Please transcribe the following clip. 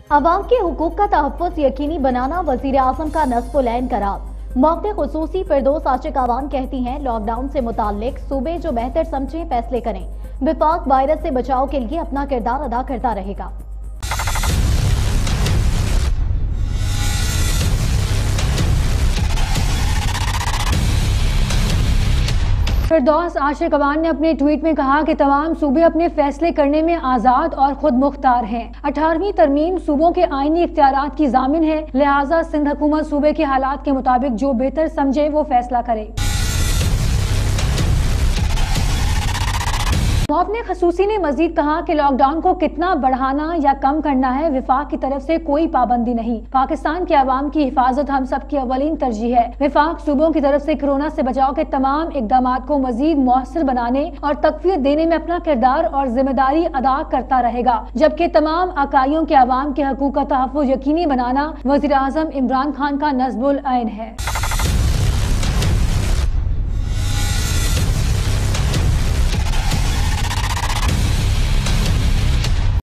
अवाम के हुकूक का तहफ़्फ़ुज़ यकीनी बनाना वज़ीर आज़म का नस्बुल ऐन करार। मौक़े ख़ुसूसी फिरदौस आशिक आवान कहती हैं, लॉकडाउन से मुताल्लिक सूबे जो बेहतर समझे फैसले करें। विफाक वायरस से बचाव के लिए अपना किरदार अदा करता रहेगा। फिरदौस आशिक अवान ने अपने ट्वीट में कहा कि तमाम सूबे अपने फैसले करने में आज़ाद और खुद मुख्तार हैं। 18वीं तरमीम सूबों के आईनी इख्तियारात की जामिन है, लिहाजा सिंध हुकूमत सूबे के हालात के मुताबिक जो बेहतर समझे वो फैसला करे। मुआवने खसूसी ने मजीद कहा कि लॉकडाउन को कितना बढ़ाना या कम करना है, विफाक की तरफ से कोई पाबंदी नहीं। पाकिस्तान के अवाम की हिफाजत हम सब की अवलीन तरजीह है। विफाक सूबों की तरफ से कोरोना से बचाव के तमाम इकदाम को मजीद मौसर बनाने और तकवीत देने में अपना किरदार और जिम्मेदारी अदा करता रहेगा, जबकि तमाम अकाइयों के अवाम के हकूक का तहफ़्फ़ुज़ यकीनी बनाना वज़ीर आज़म इमरान खान का नस्बुल ऐन है।